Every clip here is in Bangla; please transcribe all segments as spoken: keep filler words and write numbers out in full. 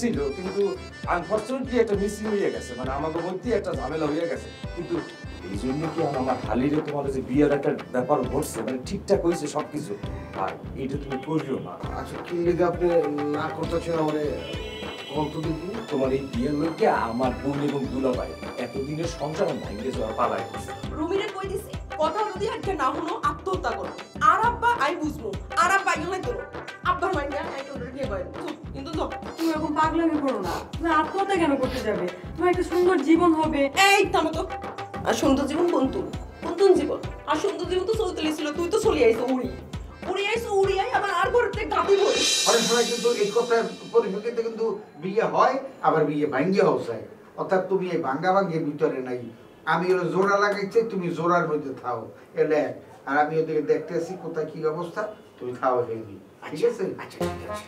ছিল, কিন্তু আনফরচুনেটলি একটা মিসিং হয়ে গেছে, মানে আমাদের মধ্যে একটা ঝামেলা হয়ে গেছে। কিন্তু এই জন্য কি আমার খালিরে তোমার যে বিয়ের একটা ব্যাপার ঘটছে, মানে ঠিকঠাক হয়েছে সবকিছু, আর এইটা তুমি করিও না। আচ্ছা কি লেগে আপনি না করতেছেন আমারে কত দেখি? তোমার এই বিয়ের লোককে আমার বোন এবং দুলাভাই এতদিনের সংসার ভাঙিয়ে যাওয়ার পালায় গেছে। রুমিরে কই দিছি কথা যদি আজকে না হলো আত্মহত্যা করো। আর আব্বা আই বুঝবো, আর আব্বা আইলে করো। আব্বার মাইন্ডে আই তোর কি কয় কিন্তু তো তুমি এরকম পাগলামি করো না। তুমি আত্মহত্যা কেন করতে যাবে? তোমার একটা সুন্দর জীবন হবে। এই থামো তো। আর সুন্দর জীবন কোন তুই? কোন তুই জীবন? আর সুন্দর জীবন তো চলতে ছিল, তুই তো চলে আইছো উড়ি। উড়ি আইছো উড়ি আই আবার আর ঘরতে গাবি বল। অনেক সময় কিন্তু এই কথার পরিপ্রেক্ষিতে কিন্তু বিয়ে হয় আবার বিয়ে ভাঙ্গিয়াও যায়। অর্থাৎ তুমি এই ভাঙ্গা ভাঙ্গির ভিতরে নাই, আমি ওরা জোড়া লাগাইছি, তুমি জোড়ার মধ্যে থাও এলে, আর আমি ওদেরকে দেখতেছি কোথায় কি অবস্থা, তুমি থাও হেবি, ঠিক আছে? আচ্ছা ঠিক আছে।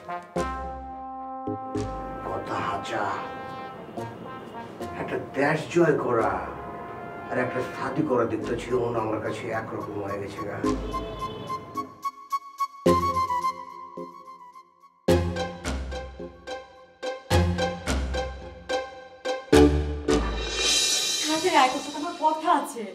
কথা হাজা একটা দেশ জয় করা আর একটা শাদি করা দেখতে ছিল না আমার কাছে একরকম হয়ে গেছে গা। কথা আছে।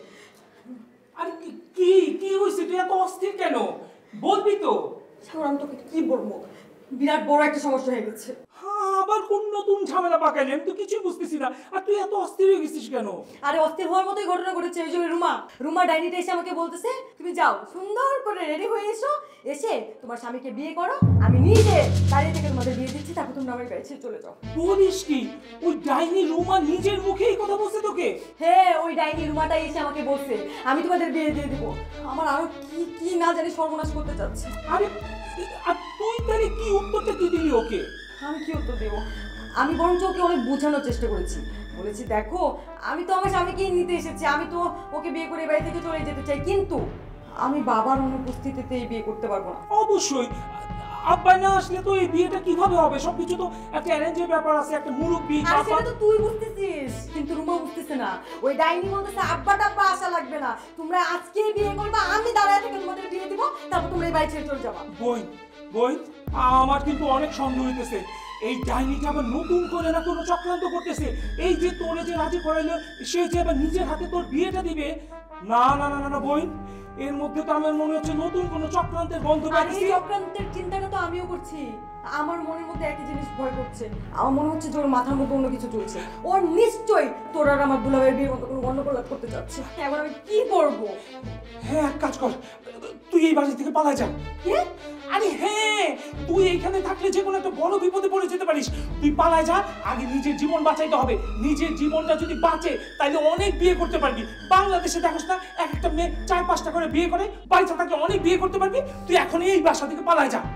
আরে কি কি হইছে? তুই এত অস্থির কেন? বলবি তো। আমি তোকে কি বলবো, বিরাট বড় একটা সমস্যা হয়ে গেছে। হ্যাঁ, আবার কোন নতুন ঝামেলা পাকাইলি? আমি তো কিছুই বুঝতেছি না। আর তুই এত অস্থির হয়ে গেছিস কেন? আরে অস্থির হওয়ার মতোই ঘটনা ঘটেছে। ওই যে রুমা রুমা ডাইনিটা এসে আমাকে বলতেছে তুমি যাও সুন্দর করে রেডি হয়ে এসো, এসে তোমার স্বামীকে বিয়ে করো, আমি নিজে দাঁড়িয়ে থেকে তোমাদের বিয়ে দিচ্ছি, তারপর তুমি আমার বাড়ি ছেড়ে চলে যাও। বলিস কি? ওই ডাইনি রুমা নিজের মুখে এই কথা বলছে তোকে? হ্যাঁ, ওই ডাইনি রুমাটা এসে আমাকে বলছে আমি তোমাদের বিয়ে দিয়ে দিব। আমার আরো কি কি না জানি সর্বনাশ করতে চাচ্ছে। আরে আর তুই তাহলে কি উত্তরটা কি দিলি ওকে? আমি কি উত্তর দেবো? আমি বরঞ্চ ওকে অনেক বোঝানোর চেষ্টা করেছি। বলেছি দেখো আমি তো আমার স্বামীকেই নিতে এসেছি, আমি তো ওকে বিয়ে করে বাড়ি থেকে চলে যেতে চাই, কিন্তু আমি বাবার অনুপস্থিতিতে এই বিয়ে করতে পারবো না। অবশ্যই আব্বা না আসলে তো এই বিয়েটা কিভাবে হবে? সবকিছু তো একটা অ্যারেঞ্জের ব্যাপার আছে, একটা মুরব্বি। আর সেটা তো তুই বুঝতেছিস, কিন্তু রুমা বুঝতেছে না। ওই ডাইনি বলতেছে আব্বা টাব্বা আসা লাগবে না, তোমরা আজকেই বিয়ে করবা, আমি দাঁড়ায় থেকে তোমাদের বিয়ে দিব, তারপর তোমরা এই বাড়ি ছেড়ে চলে যাবা। বই বই আমার কিন্তু অনেক সন্দেহ হইতেছে এই ডাইনিটা আবার নতুন করে না কোনো চক্রান্ত করতেছে। এই যে তোরে যে রাজি করাইলো সে যে আবার নিজের হাতে তোর বিয়েটা দিবে। না না না না বই, এর মধ্যে তো আমার মনে হচ্ছে নতুন কোনো চক্রান্তের গন্ধ পাচ্ছি। এই চক্রান্তের চিন্তাটা তো আমিও করছি। আমার মনের মধ্যে একই জিনিস ভয় করছে। আমার মনে হচ্ছে তোর মাথার মধ্যে অন্য কিছু চলছে। ও নিশ্চয়ই তোর আর আমার দুলাভাইয়ের বিয়ের মতো কোনো গন্ডগোল করতে যাচ্ছে। এখন আমি কি করব? হ্যাঁ, এক কাজ কর, তুই এই বাড়ি থেকে পালা যা। কি? আরে হ্যাঁ, তুই এইখানে থাকলে যে কোনো একটা বড় বিপদে পড়ে যেতে পারিস। তুই পালা যা, আগে নিজের জীবন বাঁচাইতে হবে। নিজের জীবনটা যদি বাঁচে তাহলে অনেক বিয়ে করতে পারবি। বাংলাদেশে দেখোস না এক একটা মেয়ে চার পাঁচটা করে বিয়ে করে, বাড়িতে থাকলে অনেক বিয়ে করতে পারবি। তুই এখন এই বাসা থেকে পালাই যা।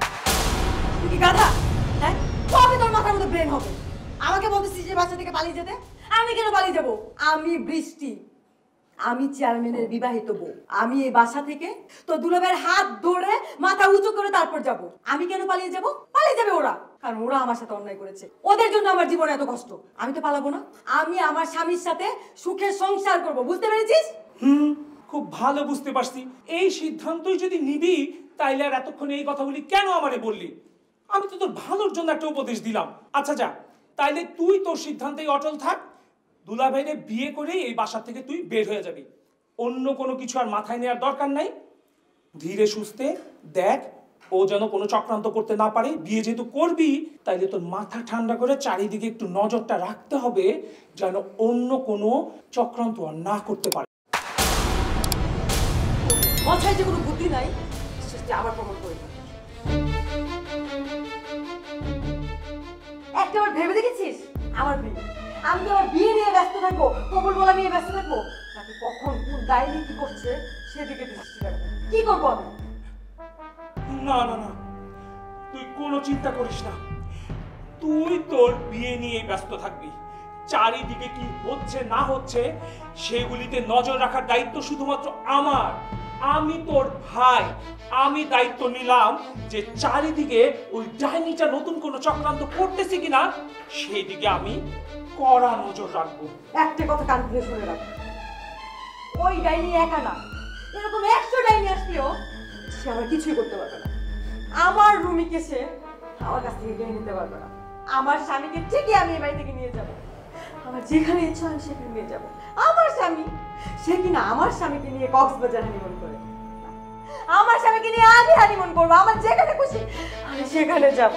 তুই কি গাধা? হ্যাঁ, কবে তোর মাথার মধ্যে ব্রেন হবে? আমাকে বলতেছিস যে বাসা থেকে পালিয়ে যেতে? আমি কেন পালিয়ে যাব? আমি বৃষ্টি, আমি চেয়ারম্যানের বিবাহিত বউ। আমি এই বাসা থেকে তো দুলাভাইয়ের হাত ধরে মাথা উঁচু করে তারপর যাব। আমি কেন পালিয়ে যাব? পালিয়ে যাবে ওরা, কারণ ওরা আমার সাথে অন্যায় করেছে। ওদের জন্য আমার জীবনে এত কষ্ট। আমি তো পালাবো না, আমি আমার স্বামীর সাথে সুখে সংসার করব। বুঝতে পেরেছিস? হুম, খুব ভালো বুঝতে পারছি। এই সিদ্ধান্তই যদি নিবি তাইলে আর এতক্ষণ এই কথাগুলি কেন আমারে বললি? আমি তো তোর ভালোর জন্য একটা উপদেশ দিলাম। আচ্ছা যা, তাইলে তুই তোর সিদ্ধান্তেই অটল থাক। দুলাভাইরে বিয়ে করে এই বাসা থেকে তুই বের হয়ে যাবি। অন্য কোনো কিছু আর মাথায় নেওয়ার দরকার নাই। ধীরে সুস্থে দেখ ও যেন কোনো চক্রান্ত করতে না পারে। বিয়ে যেহেতু করবি তাইলে তোর মাথা ঠান্ডা করে চারিদিকে একটু নজরটা রাখতে হবে যেন অন্য কোনো চক্রান্ত আর না করতে পারে। মাথায় যে কোনো বুদ্ধি নাই সেটা আবার প্রমাণ করে দেবে। একটাবার ভেবে দেখেছিস আমার বিয়ে? আমি তো আমার বিয়ে নিয়ে ব্যস্ত থাকবো, কবুল বলা নিয়ে ব্যস্ত থাকবো, নাকি কখন কোন ডাইনি কি করছে সেদিকে দৃষ্টি রাখবো? কি করবো আমি? না না না, তুই কোনো চিন্তা করিস না। তুই তোর বিয়ে নিয়ে ব্যস্ত থাকবি। চারিদিকে কি হচ্ছে না হচ্ছে সেগুলিতে নজর রাখার দায়িত্ব শুধুমাত্র আমার। আমি তোর ভাই, আমি দায়িত্ব নিলাম যে চারিদিকে ওই ডাইনিটা নতুন কোনো চক্রান্ত করতেছে কিনা সেই দিকে আমি কড়া নজর রাখবো। একটা কথা কান খুলে শুনে রাখ, ওই ডাইনি একা না, এরকম একশো ডাইনি আসলেও সে আমার কিছুই করতে পারবে না। আমার রুমিকে সে আমার কাছ থেকে কিনে নিতে পারবে না। আমার স্বামীকে ঠিকই আমি এই বাড়ি থেকে নিয়ে যাব। আমার যেখানে ইচ্ছা আমি সেখানে নিয়ে যাব। আমার স্বামী সে কিনা আমার স্বামীকে নিয়ে কক্সবাজার হানিমুন করে। আমার স্বামীকে নিয়ে আমি হানিমুন করবো, আমার যেখানে খুশি আমি সেখানে যাব।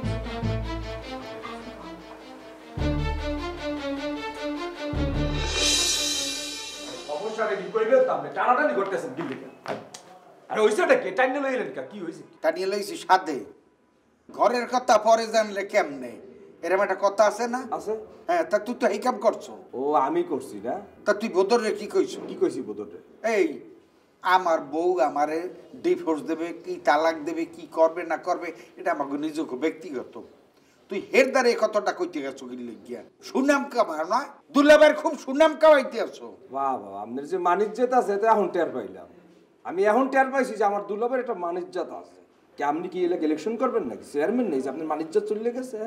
সমস্যাটা কি কইবে আপনি টানাটানি করতেছেন দিল্লি আরে ওইসাটা কি টাইনে লইলেন কা কি হইছে টানিয়ে লইছি সাথে ঘরের কথা পরে জানলে কেমনে এরকম একটা কথা আছে না আছে হ্যাঁ তা তুই তো এই কাম করছো ও আমি করছি না তা তুই বোদরে কি কইছো কি কইছি বোদরে এই আমার বউ আমারে ডিভোর্স দেবে কি তালাক দেবে কি করবে না করবে এটা আমাকে নিজকে ব্যক্তিগত তুই হেরদারে কতটা কইতে গেছো গিল্লি গিয়া সুনাম কামার না দুলাবের খুব সুনাম কামাইতে আছো বাহ বাহ আপনার যে মানিজ্যতা আছে এটা এখন টের পাইলাম আমি এখন টের পাইছি যে আমার দুলাবের একটা মানিজ্যতা আছে কি আপনি কি এলাকা ইলেকশন করবেন নাকি চেয়ারম্যান নেই যে আপনার মানিজ্যত চলে গেছে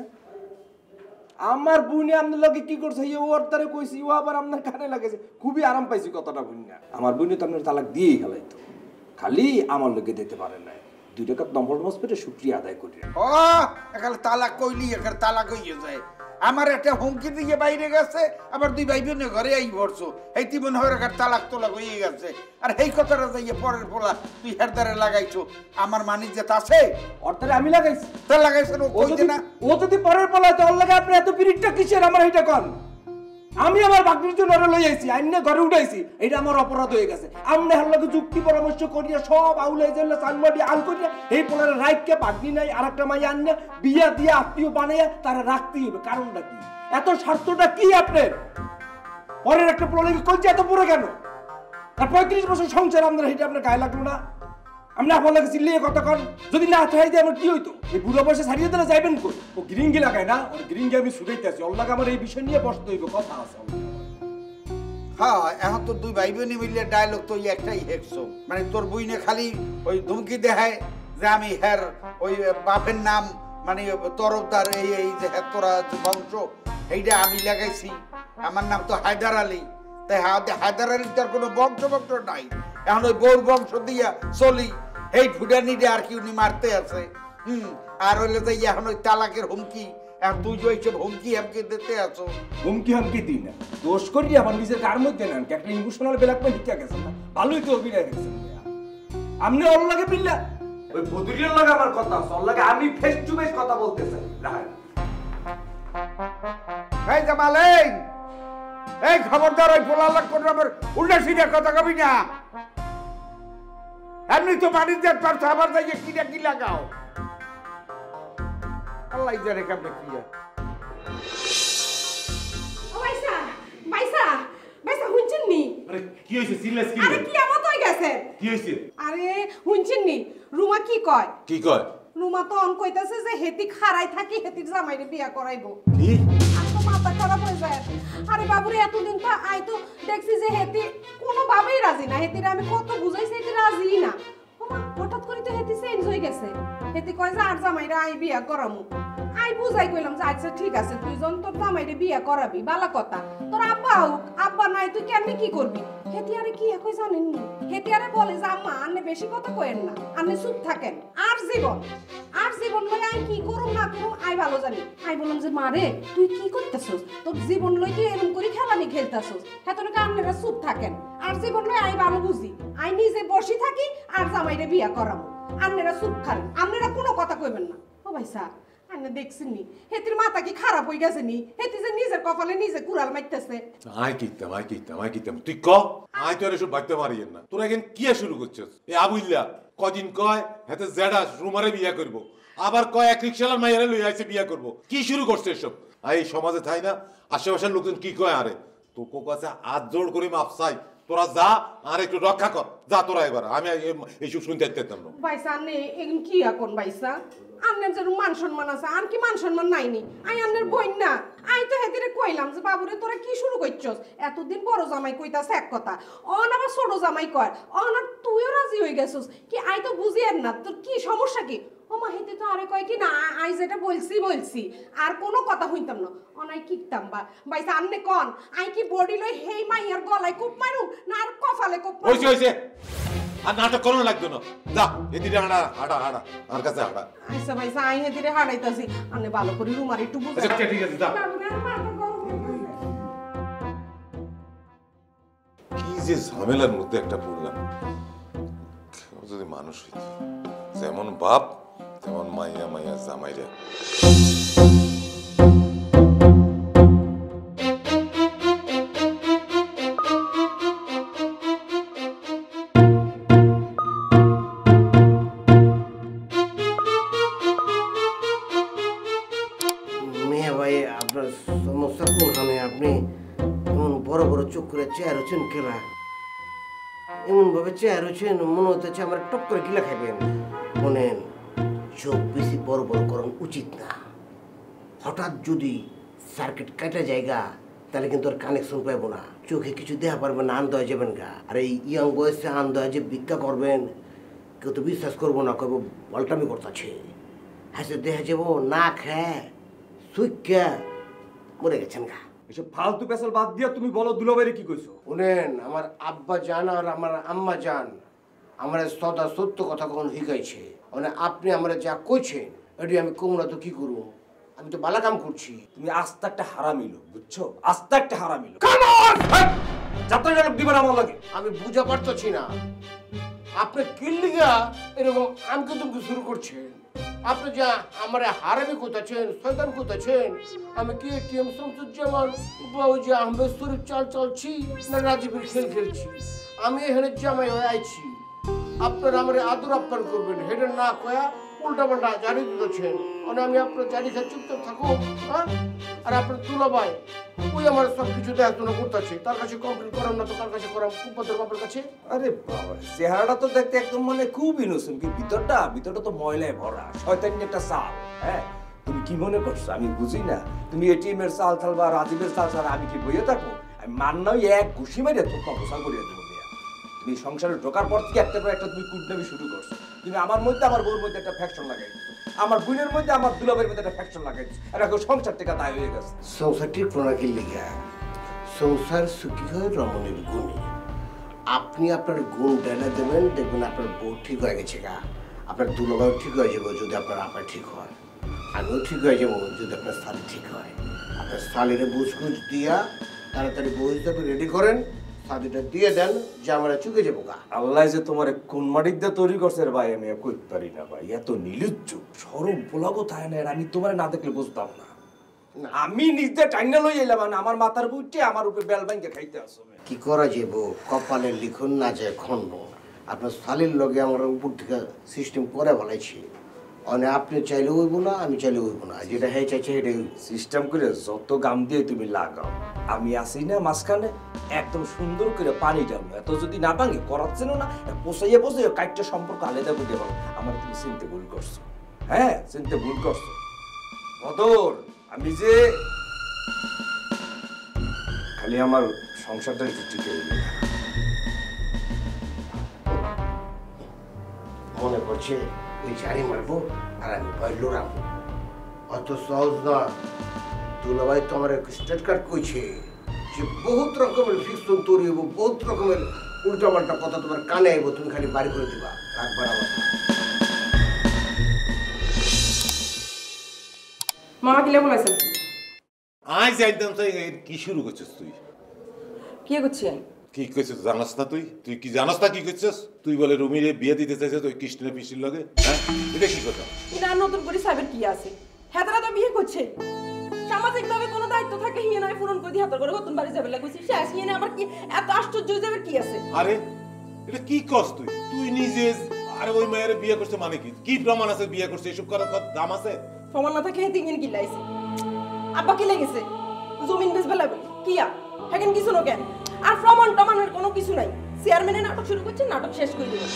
আমার বুনি আপনার লগে কি করছে ও ওর তারে কইছি ও আবার আপনার কানে লাগেছে খুবই আরাম পাইছি কথাটা বুনিয়া আমার বুনি তো আপনার তালাক দিয়েই খেলাইতো খালি আমার লগে দিতে পারে না দুই টাকা নম্বর হসপিটালে শুক্রিয়া আদায় করি ও একাল তালাক কইলি একাল তালাক হইয়ে যায় আমার একটা হুমকি দিয়ে বাইরে গেছে আবার দুই ভাই বোনে ঘরে আই পড়ছো এই তুই মনে হয় একাল তালাক তোলাক হইয়ে গেছে আর এই কথাটা যাইয়ে পরের পোলা তুই হেরদারে লাগাইছো আমার মানিজ্যত আছে অর্থাৎ আমি লাগাইছি তা লাগাইছেন ও কইতে না ও যদি পরের পোলা তো ওর লাগে আপনি এত পিরিটটা কিসের আমার এইটা কোন আমি আমার বাগনির জন্য লই আইছি আইনে ঘরে উঠাইছি এটা আমার অপরাধ হয়ে গেছে আমনে হার লগে যুক্তি পরামর্শ করিয়া সব আউলাই জেলে সানমাডি আল করিয়া এই পোলার রাইটকে বাগনি নাই আরেকটা মাই আননে বিয়া দিয়া আত্মীয় বানাইয়া তারা রাখতেই হবে কারণটা কি এত স্বার্থটা কি আপনার পরের একটা পোলা লাগি কইছে এত পুরো কেন আর পঁয়ত্রিশ বছর সংসার আমরা এটা আপনার গায়ে লাগলো না আমরা আপনার লাগে চিল্লিয়ে কথা কন যদি না চাই দিয়ে আমার কি হইতো এই বুড়ো বয়সে ছাড়িয়ে দিলে যাইবেন কই ও গ্রিঙ্গি লাগায় না ওর গ্রিঙ্গি আমি শুধাইতেছি ওর লাগে আমার এই বিষয় নিয়ে বসতে হইব কথা আছে হ্যাঁ এখন তো দুই ভাই বোনই মিলিয়ে ডায়লগ তো একটাই হেকছো মানে তোর বইনে খালি ওই ধুমকি দেখায় যে আমি হ্যার ওই বাপের নাম মানে তরফদার এই এই যে হ্যাঁ তোরা বংশ এইটা আমি লাগাইছি আমার নাম তো হায়দার আলী তাই হায়দার আলী তার কোনো বংশ বংশ নাই এখন ওই বউর বংশ দিয়া চলি এই ফুটানিটা আর কি উনি মারতে আছে হুম আর হইলে যে এখন ওই তালাকের হুমকি এখন তুই যে ওইসব হুমকি হামকি দিতে আছো হুমকি হামকি দিই না দোষ করি আমার নিজের কার মধ্যে নেন একটা ইমোশনাল ব্ল্যাকমেল হিচা গেছে না ভালোই তো অভিনয় গেছেন আপনি ওর লাগে বিল্লা ওই বদুরিয়ার লাগে আমার কথা আছে ওর লাগে আমি ফেস টু ফেস কথা বলতে চাই রাহান এই জামাল এই এই খবরদার ওই পোলালাক করে আমার উল্টা সিধা কথা কবি না এমনি তো বাড়িতে পারছো আবার যাইয়ে কিনা কি লাগাও আল্লাহ জানে কেমনে কি ও ভাইসা ভাইসা ভাইসা হুনছেন নি আরে কি হইছে সিলেস কি আরে কি আমত হই গেছে কি হইছে আরে হুনছেন নি রুমা কি কয় কি কয় রুমা তো অন কইতাছে যে হেতি খাড়াই থাকি হেতির জামাইরে বিয়া করাইবো কি আর তো মাথা খারাপ হয়ে যায় আরে বাবুরে এতদিন তো আই তো দেখছি যে হেতি কোনো ভাবেই রাজি না হেতিরে আমি কত বুঝাইছি হেতি রাজি না ওমা হঠাৎ করে তো হেতি চেঞ্জ হয়ে গেছে হেতি কয় যে আর জামাইরে আই বিয়া করামু আই বুঝাই কইলাম যে আচ্ছা ঠিক আছে তুই জন তোর জামাইরে বিয়া করাবি বালা কথা তোর আব্বা হোক আব্বা নাই তুই কেমনে কি করবি হেতি আরে কি একই জানেন নি হেতি আরে বলে যে আম্মা আন্নে বেশি কথা কইেন না আন্নে চুপ থাকেন আর জীবন আর জীবন লই আই কি করুম না করুম আই ভালো জানি আই বললাম যে মারে তুই কি করতেছস তোর জীবন লই তুই এরকম করে খেলানি খেলতেছস হেতনকে আন্নেরা চুপ থাকেন আর জীবন লই আই ভালো বুঝি আই নিজে বসি থাকি আর জামাইরে বিয়া করামু আন্নেরা চুপ খান আন্নেরা কোনো কথা কইবেন না ও ভাইসা আন্নে দেখছেন নি হেতির মাথা কি খারাপ হই গেছে নি হেতি যে নিজের কপালে নিজে কুড়াল মারতেছে আই কিতাম আই কিতাম আই কিতাম তুই ক আই তো এসব বাইতে মারিয়েন না তোরা এখন কি শুরু করছিস এ আবুল্লা কদিন কয় হেতে জেডা রুমারে বিয়া করব আবার কয় এক রিকশালার মাইয়ারে লই আইছে বিয়া করব কি শুরু করছে এসব আই সমাজে থাই না আশেপাশের লোকজন কি কয় আরে তোর কাছে হাত জোড় করে মাপ চাই তোরা যা আর একটু রক্ষা কর যা তোরা এবার আমি এইসব শুনতে চাইতাম না ভাইসা আন্নে এখন কি এখন ভাইসা আন্নের যে মান সম্মান আছে আর কি মান সম্মান নাইনি আই আন্নের বইন না আই তো হেদিরে কইলাম যে বাবুরে তোরা কি শুরু করছস এতদিন বড় জামাই কইতাছে এক কথা অন আবার ছোট জামাই কয় অন আর তুইও রাজি হয়ে গেছস কি আই তো বুঝি আর না তোর কি সমস্যা কি ও মা হেতে তো আরে কয় কি না আই যেটা বলছি বলছি আর কোনো কথা হইতাম না অনাই কিকতাম বা ভাইসা আন্নে কোন আই কি বডি লই হেই মাইয়ার গলায় কোপ মারু না আর কফালে কোপ মারু হইছে হইছে আর নাটক কোনো লাগতো না। যা এদিকে হাঁটা হাঁটা হাঁটা আমার কাছে হাঁটা। আচ্ছা ভাই যাই হেদিরে হারাইতাছি আপনি ভালো করে রুমার একটু বুঝাই। আচ্ছা ঠিক আছে যা। কি যে ঝামেলার মধ্যে একটা পড়লাম। যদি মানুষ হইত যেমন বাপ তেমন মাইয়া মাইয়া জামাইরা। চেয়ার হচ্ছেন কেলা এমন ভাবে চেয়ার হচ্ছেন মনে হতেছে আমার টপ করে কিলা খাইবেন। শোনেন চোখ বেশি বড় বড় করণ উচিত না। হঠাৎ যদি সার্কিট কাটা জায়গা তাহলে কিন্তু আর কানেকশন পাইব না, চোখে কিছু দেওয়া পারবেন না, আন্দা হয়ে যাবেন গা। আর এই ইয়ং বয়সে আন্দা যে ভিক্ষা করবেন কেউ তো বিশ্বাস করবো না, করবো পাল্টামি করতেছে। হাসে দেখা যাবো না খায় সুইকা মরে গেছেন গা। এসব ফালতু পেশাল বাদ দিয়া তুমি বলো দুলাভাইরে কি কইছো? শুনেন আমার আব্বা জান আর আমার আম্মা জান আমার সদা সত্য কথা কখন শিখাইছে। মানে আপনি আমরা যা কইছেন এটি আমি কম না তো কি করব, আমি তো বালা কাম করছি। তুমি আস্তে একটা হারামিলো, বুঝছো? আস্তে একটা হারামিলো। যাত্রা ডায়লগ দিবেন আমার লাগে। আমি বুঝা পারতেছি না আপনি কিল্লিগা এরকম আমকে তুমি শুরু করছেন। আপনি যা আমার হারামি কোথাছেন, শয়তান কোথাছেন? আমি কি এটিএম শামসুজ্জামান বাবু যে আহমেদ শরীফ চাল চালছি না রাজীবের খেল খেলছি? আমি এখানে জামাই হয়ে আইছি, আপনারা আমার আদর আপ্যায়ন করবেন, হেডে না কয়া উল্টা পাল্টা জারি দিতেছেন। মানে আমি আপনার জারি খেয়ে চুপচাপ থাকো, হ্যাঁ? আর আপনার তুলাবাই ওই আমার সব কিছু দেখাশোনা করতেছে, তার কাছে কমপ্লেন করাম না তো কার কাছে করাম? কুপাদের বাপের কাছে। আরে বাবা, চেহারাটা তো দেখতে একদম মানে খুব ইনোসেন্ট, কিন্তু ভিতরটা ভিতরটা তো ময়লায় ভরা, শয়তানি একটা চাল। হ্যাঁ, তুমি কি মনে করছো আমি বুঝি না? তুমি এটিএম এর চাল থাল বা রাজীবের চাল ছাড়া আমি কি বইয়ে থাকবো? আমি মান্নাও এক ঘুষি মেরে তোর কম্পোসাল করিয়ে দেবো। তুমি সংসারে ঢোকার পর থেকে একটা পর একটা তুমি কুটনামি শুরু করছো। তুমি আমার মধ্যে আমার বউর মধ্যে একটা ফ্যাকশন লাগাই, আমার বোনের মধ্যে আমার দুলাভাইয়ের মধ্যে একটা ফ্যাকশন লাগাই, আর এখন সংসার থেকে দায় হয়ে গেছে। সংসার ঠিক প্রণাকি লিখা সংসার সুখী হয় রমণীর গুণে। আপনি আপনার গুণ ডেলা দেবেন, দেখবেন আপনার বউ ঠিক হয়ে গেছে গা, আপনার দুলাভাই ঠিক হয়ে যাবো যদি আপনার আপা ঠিক হয়, আমিও ঠিক হয়ে যাবো যদি আপনার শালি ঠিক হয়। আপনার শালিরে বুঝকুচ দিয়া তাড়াতাড়ি বউ হিসাবে রেডি করেন, শাদিটা দিয়ে দেন যে আমরা চুকে যাবো গা। আল্লাহ যে তোমার কোন মাটির দিয়ে তৈরি করছে ভাই, আমি কইতে পারি না ভাই। এত নিলুজ্জ সরম পোলাগো থাকে না, আমি তোমার না দেখলে বুঝতাম না। আমি নিজে টাইনা লই এলাম, মানে আমার মাথার বুঝছে আমার উপরে বেল ব্যাংকে খাইতে আসো। কি করা যাবো, কপালের লিখন না যায় খন্ড। আপনার শালির লগে আমরা উপর থেকে সিস্টেম করে বলাইছি, মানে আপনি চাইলে হইব না, আমি চাইলে হইব না, যেটা হ্যাঁ চাইছে সেটাই সিস্টেম করে যত গাম দিয়ে তুমি লাগাও, আমি আসি না মাঝখানে একদম সুন্দর করে পানি ডাবো। এত যদি না ভাঙে করাচ্ছেন না, পোষাইয়া পোষাইয়া কাইটটা সম্পর্ক আলাদা করে দেবো। আমার তুমি চিনতে ভুল করছো, হ্যাঁ চিনতে ভুল করছো বদর। আমি যে খালি আমার সংসারটা একটু টিকে দিই। মনে করছে ওই ঝাড়ি মারবো আর আমি ভয় লড়াবো, অত সহজ না। দুলাভাই তো আমার স্টেট কার্ড কইছে যে বহুত রকমের ফিকশন তৈরি হইব, বহুত রকমের উল্টা পাল্টা কথা তোমার কানে আইব, তুমি খালি বাড়ি করে দিবা রাখবার আমার। মামা কি লেবু লাইছেন? আজ একদম কি শুরু করছিস তুই? কি করছি আমি? কি কইছিস জানাস না তুই? তুই কি জানাস না কি করছিস? তুই বলে রুমিরে বিয়ে দিতে চাইছিস তুই কৃষ্ণের পিসির লগে, হ্যাঁ? এটা কি কথা? এটা নতুন করে সাহেবের কি আছে? হেতারা তো বিয়ে করছে, সামাজিকভাবে কোনো দায়িত্ব থাকে হিয়ে নয় পূরণ করে দিয়ে হাতের করে নতুন বাড়ি যাবে লাগছে। শেষ হিয়ে না আমার কি এত আশ্চর্য যাবে কি আছে? আরে এটা কি কস তুই? তুই নিজে আরে ওই মেয়ের বিয়ে করছে মানে কি? কি প্রমাণ আছে বিয়ে করছে? এসব করার কত দাম আছে? প্রমাণ না থাকে হেতে ইন কি লাইছে? আব্বা কি লেগেছে? জমিন বেচবে লাগবে কিয়া? এখন কিছু না কেন? আর প্রমাণ টমানের কোনো কিছু নাই। চেয়ারম্যানে নাটক শুরু করছে, নাটক শেষ করে দিল।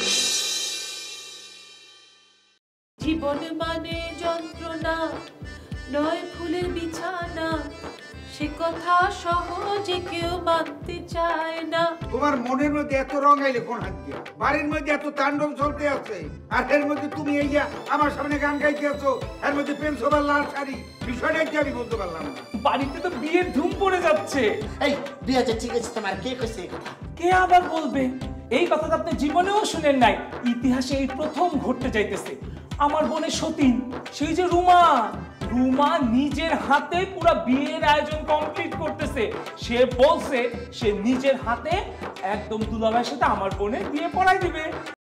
জীবন মানে যন্ত্রণা নয় ফুলের বিছানা, সে কথা সহজে কেউ মানতে চায় না। তোমার মনের মধ্যে এত রং আইলে কোন হাত দিয়া? বাড়ির মধ্যে এত তাণ্ডব চলতে আছে, আর এর মধ্যে তুমি এই যে আমার সামনে গান গাইতে আছো, এর মধ্যে পেন্সোবার লাল শাড়ি, বিষয়টা কি আমি বলতে পারলাম না। বাড়িতে তো বিয়ের ধুম পড়ে যাচ্ছে। এই বিয়ে যে ঠিক আছে, তোমার কে কইছে এই কথা? কে আবার বলবে? এই কথা তো আপনি জীবনেও শুনেন নাই, ইতিহাসে এই প্রথম ঘটতে যাইতেছে। আমার বোনের সতীন, সেই যে রুমা, রুমা নিজের হাতে পুরো বিয়ের আয়োজন কমপ্লিট করতেছে। সে বলছে সে নিজের হাতে একদম দুলাভাইয়ের সাথে আমার বোনের বিয়ে পড়াই দিবে।